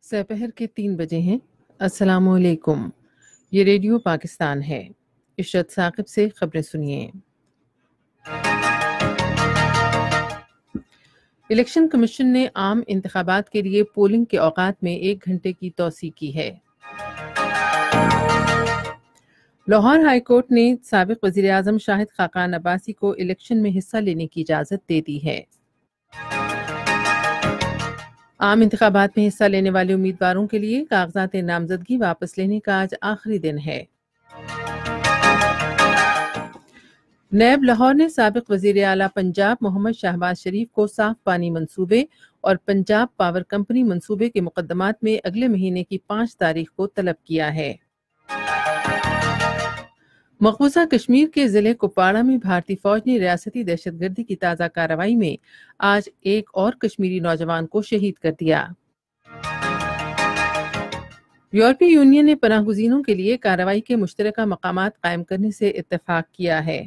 سپہر کے 3 بجے ہیں۔ السلام علیکم، یہ ریڈیو پاکستان ہے۔ عشرت ثاقب سے خبریں سنیے۔ الیکشن کمیشن نے عام انتخابات کے لیے پولنگ کے اوقات میں 1 گھنٹے کی توسیع کی ہے۔ لاہور ہائی کورٹ نے سابق وزیر اعظم شاہد خاقان عباسی کو الیکشن میں حصہ لینے کی اجازت دے دی ہے۔ عام انتخابات میں حصہ لینے والے امیدواروں کے لیے کاغذات نامزدگی واپس لینے کا آج آخری دن ہے۔ نیب لاہور نے سابق وزیر اعلیٰ پنجاب محمد شہباز شریف کو صاف پانی منصوبے اور پنجاب پاور کمپنی منصوبے کے مقدمات میں اگلے مہینے کی 5 تاریخ کو طلب کیا ہے۔ مقبوضہ کشمیر کے ضلع کپواڑہ میں بھارتی فوج نے ریاستی دہشت گردی کی تازہ کارروائی میں آج ایک اور کشمیری نوجوان کو شہید کر دیا۔ یورپی یونین نے پناہ گزینوں کے لیے کارروائی کے مشترکہ مقامات قائم کرنے سے اتفاق کیا ہے۔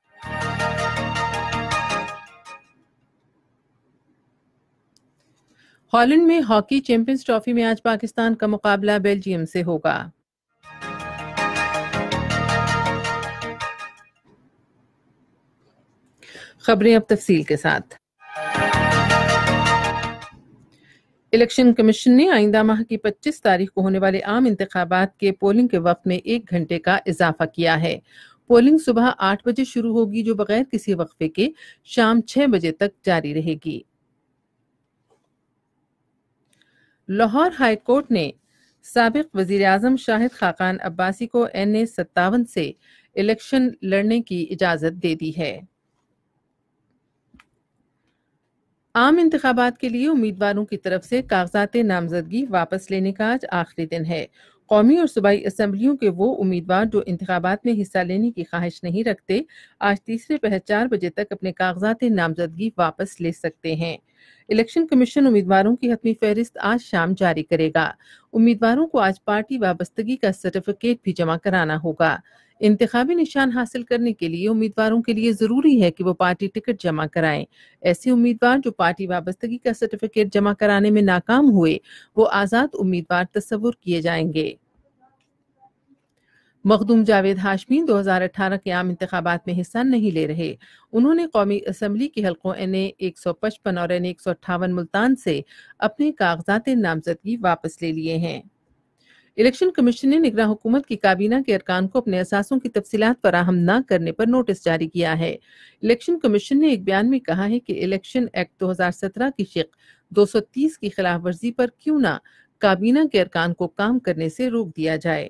ہالینڈ میں ہاکی چیمپئنز ٹرافی میں آج پاکستان کا مقابلہ بیلجیم سے ہوگا۔ خبریں اب تفصیل کے ساتھ۔ الیکشن کمیشن نے آئندہ ماہ کی 25 تاریخ کو ہونے والے عام انتخابات کے پولنگ کے وقت میں 1 گھنٹے کا اضافہ کیا ہے۔ پولنگ صبح 8 بجے شروع ہوگی جو بغیر کسی وقفے کے شام 6 بجے تک جاری رہے گی۔ لاہور ہائی کورٹ نے سابق وزیر اعظم شاہد خاقان عباسی کو NA 57 سے الیکشن لڑنے کی اجازت دے دی ہے۔ عام انتخابات کے لیے امیدواروں کی طرف سے کاغذات نامزدگی واپس لینے کا آج آخری دن ہے۔ قومی اور صوبائی اسمبلیوں کے وہ امیدوار جو انتخابات میں حصہ لینے کی خواہش نہیں رکھتے، آج تیسرے پہر 4 بجے تک اپنے کاغذات نامزدگی واپس لے سکتے ہیں۔ الیکشن کمیشن امیدواروں کی حتمی فہرست آج شام جاری کرے گا۔ امیدواروں کو آج پارٹی وابستگی کا سرٹیفکیٹ بھی جمع کرانا ہوگا۔ انتخابی نشان حاصل کرنے کے لیے امیدواروں کے لیے ضروری ہے کہ وہ پارٹی ٹکٹ جمع کرائیں۔ ایسے امیدوار جو پارٹی وابستگی کا سرٹیفکیٹ جمع کرانے میں ناکام ہوئے، وہ آزاد امیدوار تصور کیے جائیں گے۔ مخدوم جاوید ہاشمی 2018 کے عام انتخابات میں حصہ نہیں لے رہے۔ انہوں نے قومی اسمبلی کے حلقوں NA 155 اور NA 158 ملتان سے اپنے کاغذات نامزدگی واپس لے لیے ہیں۔ الیکشن کمیشن نے نگراں حکومت کی کابینہ کے ارکان کو اپنے اثاثوں کی تفصیلات فراہم نہ کرنے پر نوٹس جاری کیا ہے۔ الیکشن کمیشن نے ایک بیان میں کہا ہے کہ الیکشن ایکٹ 2017 کی شق 230 کی خلاف ورزی پر کیوں نہ کابینہ کے ارکان کو کام کرنے سے روک دیا جائے۔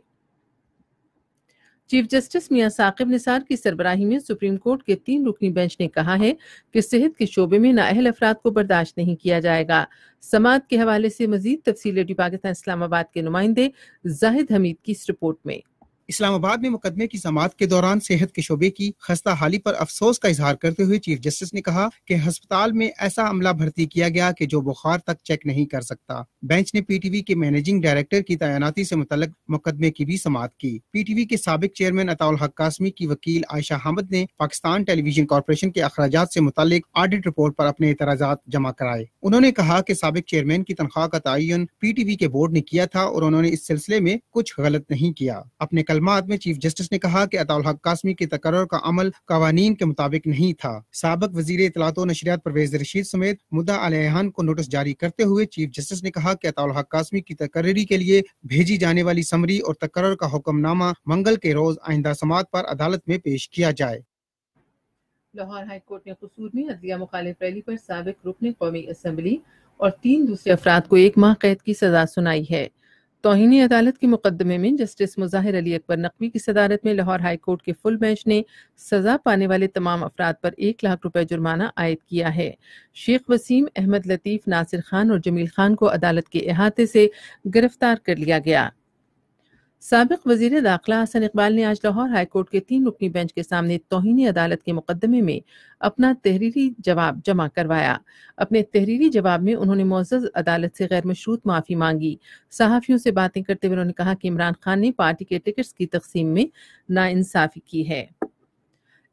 چیف جسٹس میاں ثاقب نثار کی سربراہی میں سپریم کورٹ کے 3 رکنی بینچ نے کہا ہے کہ صحت کے شعبے میں نااہل افراد کو برداشت نہیں کیا جائے گا۔ سماعت کے حوالے سے مزید تفصیل ریڈیو پاکستان اسلام آباد کے نمائندے زاہد حمید کی اس رپورٹ میں۔ اسلام آباد میں مقدمے کی سماعت کے دوران صحت کے شعبے کی خستہ حالی پر افسوس کا اظہار کرتے ہوئے چیف جسٹس نے کہا کہ ہسپتال میں ایسا عملہ بھرتی کیا گیا کہ جو بخار تک چیک نہیں کر سکتا۔ بینچ نے پی ٹی وی کے مینیجنگ ڈائریکٹر کی تعیناتی سے متعلق مقدمے کی بھی سماعت کی۔ پی ٹی وی کے سابق چیئرمین عطاء الحق قاسمی کی وکیل عائشہ حامد نے پاکستان ٹیلی ویژن کارپوریشن کے اخراجات سے متعلق آڈٹ رپورٹ پر اپنے اعتراضات جمع کرائے۔ انہوں نے کہا کہ سابق چیئرمین کی تنخواہ کا تعین پی ٹی وی کے بورڈ نے کیا تھا اور انہوں نے اس سلسلے میں کچھ غلط نہیں کیا۔ اپنے کلمات میں چیف جسٹس نے کہا کہ عطاء الحق قاسمی کے تقرر کا عمل قوانین کے مطابق نہیں تھا۔ سابق وزیر اطلاعات و نشریات پرویز رشید سمیت مدعا علیہان کو نوٹس جاری کرتے ہوئے چیف جسٹس نے کہا کہ عطاء الحق قاسمی کی تقرری کے لیے بھیجی جانے والی سمری اور تقرر کا حکم نامہ منگل کے روز آئندہ سماعت پر عدالت میں پیش کیا جائے۔ لاہور ہائی کورٹ نے قصور میں عدلیہ مخالف ریلی پر سابق رکن قومی اسمبلی اور 3 دوسرے افراد کو 1 ماہ قید کی سزا سنائی ہے۔ توہین عدالت کے مقدمے میں جسٹس مظاہر علی اکبر نقوی کی صدارت میں لاہور ہائی کورٹ کے فل بینچ نے سزا پانے والے تمام افراد پر 1 لاکھ روپے جرمانہ عائد کیا ہے۔ شیخ وسیم، احمد لطیف، ناصر خان اور جمیل خان کو عدالت کے احاطے سے گرفتار کر لیا گیا۔ سابق وزیر داخلہ حسن اقبال نے آج لاہور ہائی کورٹ کے 3 رکنی بینچ کے سامنے توہین عدالت کے مقدمے میں اپنا تحریری جواب جمع کروایا۔ اپنے تحریری جواب میں انہوں نے معزز عدالت سے غیر مشروط معافی مانگی۔ صحافیوں سے باتیں کرتے ہوئے انہوں نے کہا کہ عمران خان نے پارٹی کے ٹکٹس کی تقسیم میں ناانصافی کی ہے۔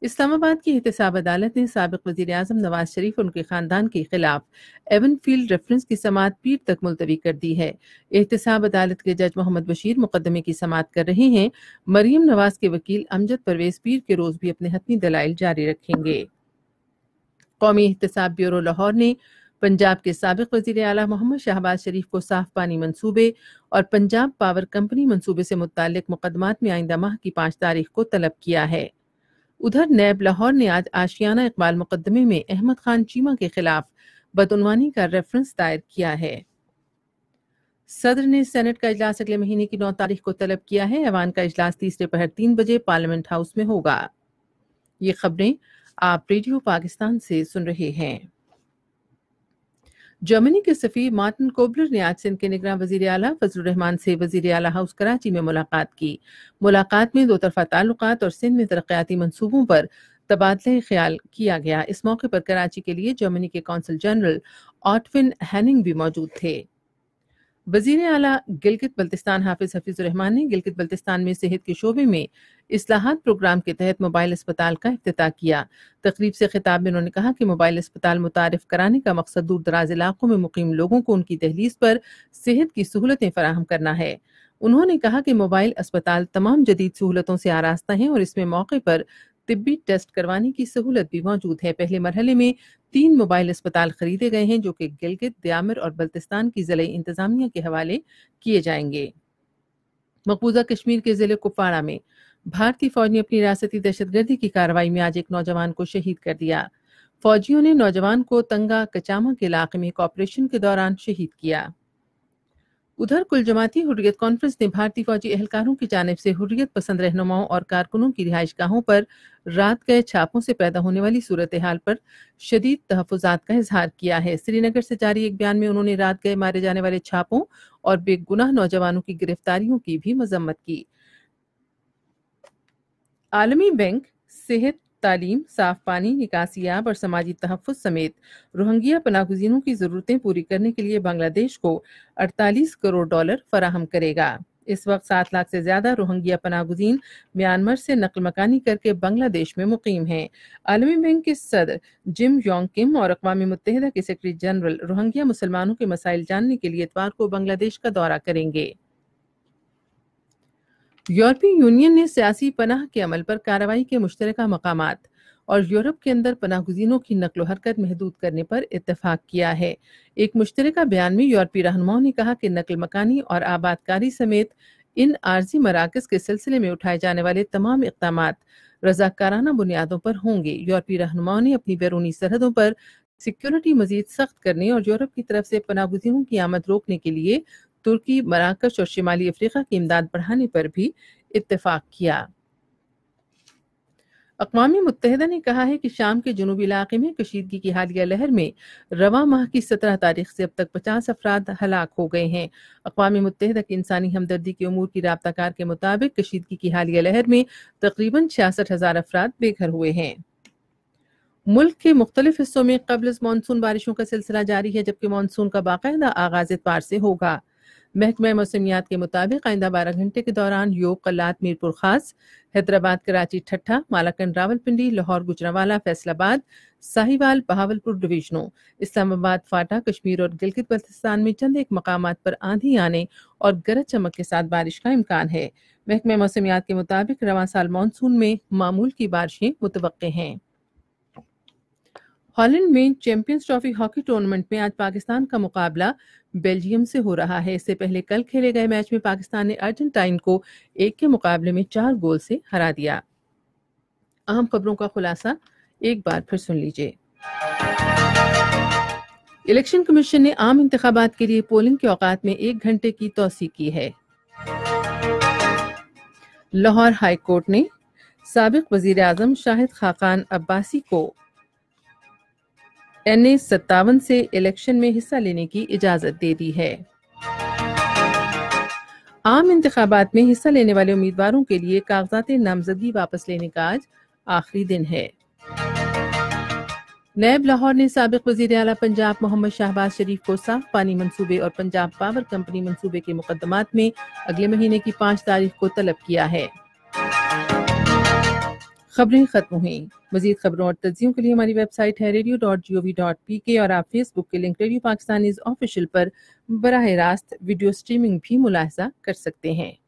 اسلام آباد کی احتساب عدالت نے سابق وزیر اعظم نواز شریف اور ان کے خاندان کے خلاف ایون فیلڈ ریفرنس کی سماعت پیر تک ملتوی کر دی ہے۔ احتساب عدالت کے جج محمد بشیر مقدمے کی سماعت کر رہے ہیں۔ مریم نواز کے وکیل امجد پرویز پیر کے روز بھی اپنے حتمی دلائل جاری رکھیں گے۔ قومی احتساب بیورو لاہور نے پنجاب کے سابق وزیر اعلیٰ محمد شہباز شریف کو صاف پانی منصوبے اور پنجاب پاور کمپنی منصوبے سے متعلق مقدمات میں آئندہ ماہ کی 5 تاریخ کو طلب کیا ہے۔ ادھر نیب لاہور نے آج آشیانہ اقبال مقدمے میں احمد خان چیمہ کے خلاف بدعنوانی کا ریفرنس دائر کیا ہے۔ صدر نے سینٹ کا اجلاس اگلے مہینے کی 9 تاریخ کو طلب کیا ہے۔ ایوان کا اجلاس تیسرے پہر 3 بجے پارلیمنٹ ہاؤس میں ہوگا۔ یہ خبریں آپ ریڈیو پاکستان سے سن رہے ہیں۔ جرمنی کے سفیر مارٹن کوبلر نے آج سندھ کے نگراں وزیر اعلیٰ فضل الرحمان سے وزیر اعلیٰ ہاؤس کراچی میں ملاقات کی۔ ملاقات میں دو طرفہ تعلقات اور سندھ میں ترقیاتی منصوبوں پر تبادلہ خیال کیا گیا۔ اس موقع پر کراچی کے لیے جرمنی کے قونصل جنرل آٹوین ہیننگ بھی موجود تھے۔ وزیر اعلیٰ گلگت بلتستان حافظ حفیظ الرحمان نے گلگت بلتستان میں صحت کے شعبے میں اصلاحات پروگرام کے تحت موبائل اسپتال کا افتتاح کیا۔ تقریب سے خطاب میں انہوں نے کہا کہ موبائل اسپتال متعارف کرانے کا مقصد دور دراز علاقوں میں مقیم لوگوں کو ان کی دہلیز پر صحت کی سہولتیں فراہم کرنا ہے۔ انہوں نے کہا کہ موبائل اسپتال تمام جدید سہولتوں سے آراستہ ہیں اور اس میں موقع پر طبی ٹیسٹ کروانے کی سہولت بھی موجود ہے۔ پہلے مرحلے میں 3 موبائل اسپتال خریدے گئے ہیں جو کہ گلگت، دیامر اور بلتستان کی ضلعی انتظامیہ کے حوالے کیے جائیں گے۔ مقبوضہ کشمیر کے ضلع کپواڑہ میں بھارتی فوج نے اپنی ریاستی دہشت گردی کی کارروائی میں آج ایک نوجوان کو شہید کر دیا۔ فوجیوں نے نوجوان کو تنگا کچامہ کے علاقے میں ایک آپریشن کے دوران شہید کیا۔ ادھر کل جماعتی حریت کانفرنس نے بھارتی فوجی اہلکاروں کی جانب سے حریت پسند رہنماؤں اور کارکنوں کی رہائش گاہوں پر رات گئے چھاپوں سے پیدا ہونے والی صورتحال پر شدید تحفظات کا اظہار کیا ہے۔ سری نگر سے جاری ایک بیان میں انہوں نے رات گئے مارے جانے والے چھاپوں اور بے گناہ نوجوانوں کی گرفتاریوں کی بھی مذمت کی۔ عالمی بینک صحت، تعلیم، صاف پانی، نکاسی آب اور سماجی تحفظ سمیت روہنگیا پناہ گزینوں کی ضرورتیں پوری کرنے کے لیے بنگلہ دیش کو $48 کروڑ فراہم کرے گا۔ اس وقت 7 لاکھ سے زیادہ روہنگیا پناہ گزین میانمار سے نقل مکانی کر کے بنگلہ دیش میں مقیم ہیں۔ عالمی بینک کے صدر جم یونگ کم اور اقوام متحدہ کے سیکرٹری جنرل روہنگیا مسلمانوں کے مسائل جاننے کے لیے اتوار کو بنگلہ دیش کا دورہ کریں گے۔ یورپی یونین نے سیاسی پناہ کے عمل پر کارروائی کے مشترکہ مقامات اور یورپ کے اندر پناہ گزینوں کی نقل و حرکت محدود کرنے پر اتفاق کیا ہے۔ ایک مشترکہ بیان میں یورپی رہنماؤں نے کہا کہ نقل مکانی اور آباد کاری سمیت ان عارضی مراکز کے سلسلے میں اٹھائے جانے والے تمام اقدامات رضاکارانہ بنیادوں پر ہوں گے۔ یورپی رہنماؤں نے اپنی بیرونی سرحدوں پر سیکیورٹی مزید سخت کرنے اور یورپ کی طرف سے پناہ گزینوں کی آمد روکنے کے لیے ترکی، مراکش اور شمالی افریقہ کی امداد بڑھانے پر بھی اتفاق کیا۔ اقوام متحدہ نے کہا ہے کہ شام کے جنوبی علاقے میں کشیدگی کی حالیہ لہر میں رواں ماہ کی 17 تاریخ سے اب تک 50 افراد ہلاک ہو گئے ہیں۔ اقوام متحدہ کی انسانی ہمدردی کے امور کی رابطہ کار کے مطابق کشیدگی کی حالیہ لہر میں تقریباً 66,000 افراد بے گھر ہوئے ہیں۔ ملک کے مختلف حصوں میں قبل از مانسون بارشوں کا سلسلہ جاری ہے، جبکہ مانسون کا باقاعدہ آغاز اتوار سے ہوگا۔ محکمہ موسمیات کے مطابق آئندہ 12 گھنٹے کے دوران یوگ، قلات، میرپور خاص، حیدرآباد، کراچی، ٹھٹھہ، مالاکنڈ، راولپنڈی، لاہور، گجرانوالہ، فیصل آباد، ساہیوال، بہاولپور ڈویژنوں، اسلام آباد، فاٹا، کشمیر اور گلگت بلتستان میں چند ایک مقامات پر آندھی آنے اور گرج چمک کے ساتھ بارش کا امکان ہے۔ محکمہ موسمیات کے مطابق رواں سال مانسون میں معمول کی بارشیں متوقع ہیں۔ ہالینڈ میں چیمپئنز ٹرافی ہاکی ٹورنامنٹ میں آج پاکستان کا مقابلہ بیلجیم سے ہو رہا ہے۔ اس سے پہلے کل کھیلے گئے میچ میں پاکستان نے ارجنٹائن کو 1 کے مقابلے میں 4 گول سے ہرا دیا۔ اہم خبروں کا خلاصہ ایک بار پھر سن لیجیے۔ الیکشن کمیشن نے عام انتخابات کے لیے پولنگ کے اوقات میں 1 گھنٹے کی توسیع کی ہے۔ لاہور ہائی کورٹ نے سابق وزیر اعظم شاہد خاقان عباسی کو NA 57 سے الیکشن میں حصہ لینے کی اجازت دے دی ہے۔ عام انتخابات میں حصہ لینے والے امیدواروں کے لیے کاغذات نامزدگی واپس لینے کا آج آخری دن ہے۔ نیب لاہور نے سابق وزیر اعلیٰ پنجاب محمد شہباز شریف کو صاف پانی منصوبے اور پنجاب پاور کمپنی منصوبے کے مقدمات میں اگلے مہینے کی 5 تاریخ کو طلب کیا ہے۔ خبریں ختم ہوئیں۔ مزید خبروں اور تجزیوں کے لیے ہماری ویب سائٹ ہے radio.gov.pk اور آپ فیس بک کے لنک ریڈیو پاکستانیز آفیشیل پر براہ راست ویڈیو سٹریمنگ بھی ملاحظہ کر سکتے ہیں۔